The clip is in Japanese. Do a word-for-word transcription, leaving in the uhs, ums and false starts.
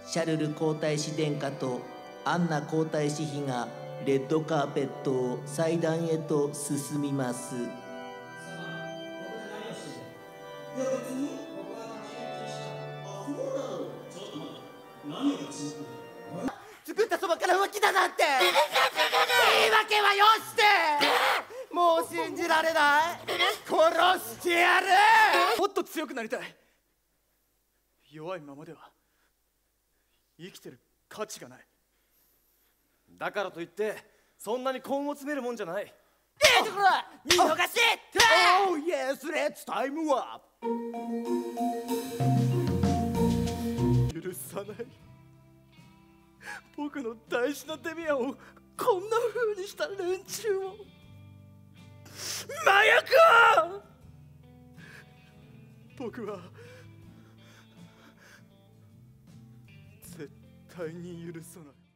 シャルル皇太子殿下とアンナ皇太子妃がレッドカーペットを祭壇へと進みます。 作ったそばから浮き出たって言い訳はよしてもう信じられない。殺してやる。もっと強くなりたい。弱いままでは生きてる価値がない。 だからといってそんなに根を詰めるもんじゃない。 ええところ見逃し。 Oh yes, let's time up。 許さない。僕の大事なデミアンをこんな風にした連中を。麻薬！僕は絶対に許さない。